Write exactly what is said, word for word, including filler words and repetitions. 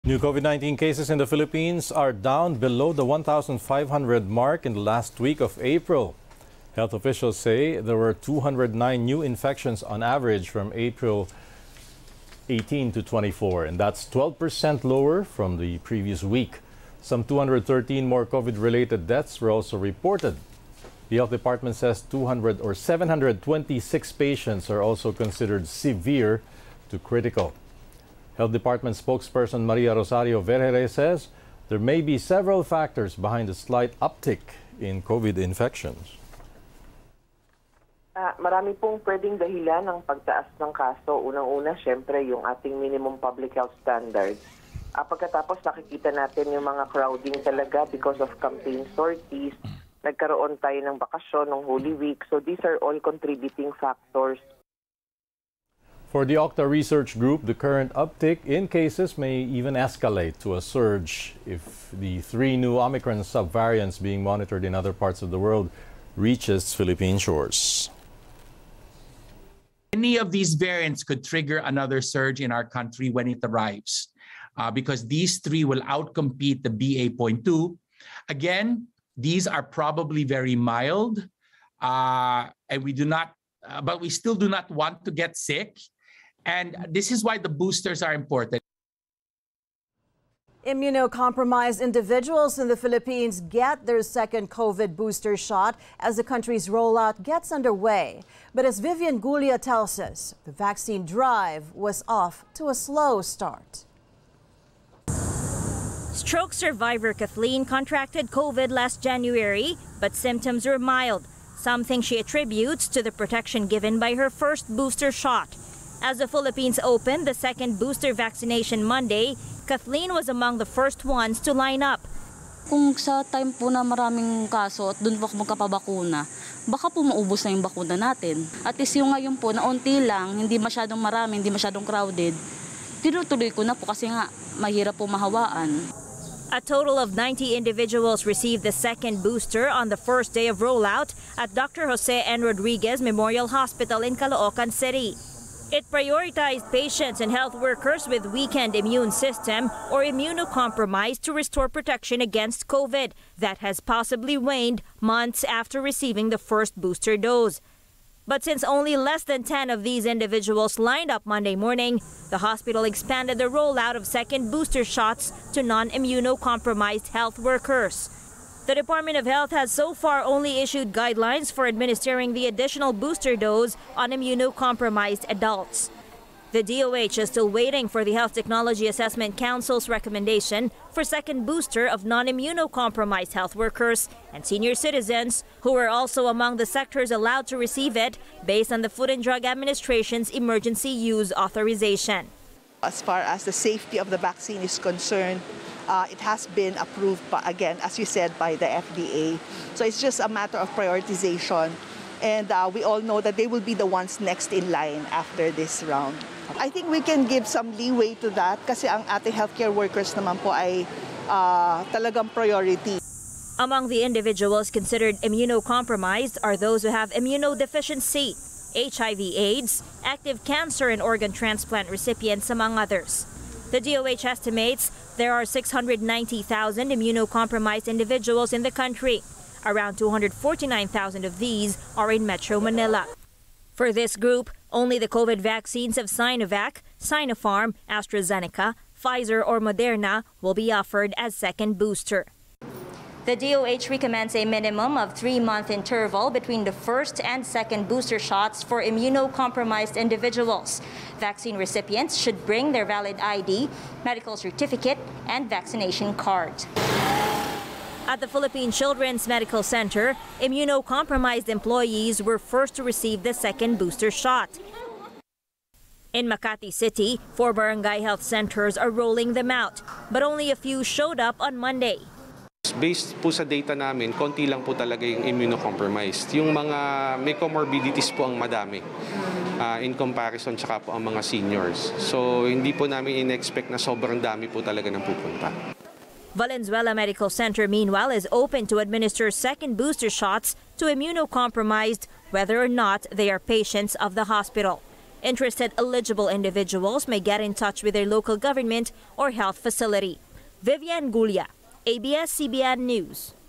New COVID nineteen cases in the Philippines are down below the one thousand five hundred mark in the last week of April. Health officials say there were two hundred nine new infections on average from April eighteenth to twenty-fourth, and that's twelve percent lower from the previous week. Some two hundred thirteen more COVID-related deaths were also reported. The health department says two hundred or seven hundred twenty-six patients are also considered severe to critical. Health Department spokesperson Maria Rosario Vergere says there may be several factors behind the slight uptick in COVID infections. Uh, marami pong pwedeng dahilan ng pagtaas ng kaso. Unang-una, syempre, yung ating minimum public health standards. Uh, pagkatapos, nakikita natin yung mga crowding talaga because of campaign sorties. Nagkaroon tayo ng bakasyon ng Holy Week. So these are all contributing factors. For the Octa Research Group, the current uptick in cases may even escalate to a surge if the three new Omicron subvariants being monitored in other parts of the world reaches Philippine shores. Any of these variants could trigger another surge in our country when it arrives, uh, because these three will outcompete the B A point two. Again, these are probably very mild, uh, and we do not, uh, but we still do not want to get sick. And this is why the boosters are important. Immunocompromised individuals in the Philippines get their second COVID booster shot as the country's rollout gets underway. But as Vivian Gulia tells us, the vaccine drive was off to a slow start. Stroke survivor Kathleen contracted COVID last January, but symptoms were mild, something she attributes to the protection given by her first booster shot. As the Philippines opened the second booster vaccination Monday, Kathleen was among the first ones to line up. Kung sa time po na maraming kaso at doon po ako magkapabakuna, baka po maubos na yung bakuna natin. At least yung ngayon po na unti lang, hindi masyadong marami, hindi masyadong crowded, tinutuloy ko na po kasi nga mahirap po mahawaan. A total of ninety individuals received the second booster on the first day of rollout at Doctor Jose N. Rodriguez Memorial Hospital in Caloocan City. It prioritized patients and health workers with weakened immune system or immunocompromised to restore protection against COVID that has possibly waned months after receiving the first booster dose. But since only less than ten of these individuals lined up Monday morning, the hospital expanded the rollout of second booster shots to non-immunocompromised health workers. The Department of Health has so far only issued guidelines for administering the additional booster dose on immunocompromised adults. The D O H is still waiting for the Health Technology Assessment Council's recommendation for second booster of non-immunocompromised health workers and senior citizens who are also among the sectors allowed to receive it based on the Food and Drug Administration's emergency use authorization. As far as the safety of the vaccine is concerned, Uh, it has been approved, by, again, as you said, by the F D A. So it's just a matter of prioritization. And uh, we all know that they will be the ones next in line after this round. I think we can give some leeway to that kasi ang ating healthcare workers naman po ay uh, talagang priority. Among the individuals considered immunocompromised are those who have immunodeficiency, H I V AIDS, active cancer and organ transplant recipients, among others. The D O H estimates there are six hundred ninety thousand immunocompromised individuals in the country. Around two hundred forty-nine thousand of these are in Metro Manila. For this group, only the COVID vaccines of Sinovac, Sinopharm, AstraZeneca, Pfizer or Moderna will be offered as second booster. The D O H recommends a minimum of three-month interval between the first and second booster shots for immunocompromised individuals. Vaccine recipients should bring their valid I D, medical certificate, and vaccination card. At the Philippine Children's Medical Center, immunocompromised employees were first to receive the second booster shot. In Makati City, four barangay health centers are rolling them out, but only a few showed up on Monday. Based po sa data namin, konti lang po talaga yung immunocompromised. Yung mga may comorbidities po ang madami uh, in comparison tsaka po ang mga seniors. So hindi po namin in-expect na sobrang dami po talaga ng pupunta. Valenzuela Medical Center, meanwhile, is open to administer second booster shots to immunocompromised, whether or not they are patients of the hospital. Interested eligible individuals may get in touch with their local government or health facility. Vivian Gulia, A B S C B N News.